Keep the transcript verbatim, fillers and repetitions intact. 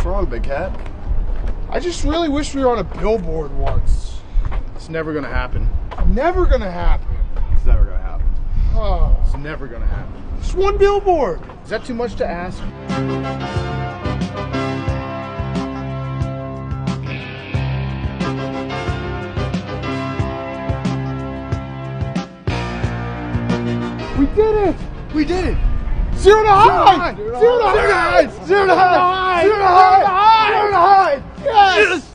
What's wrong, big cat? I just really wish we were on a billboard once. It's never gonna happen. Never gonna happen. It's never gonna happen. Oh, It's never gonna happen. just one billboard. Is that too much to ask? We did it. We did it! Zero to hide. Zero to Zero to hide. hide. Zero to hide! Zero to hide. Zero to hide! Zero to hide. Yes.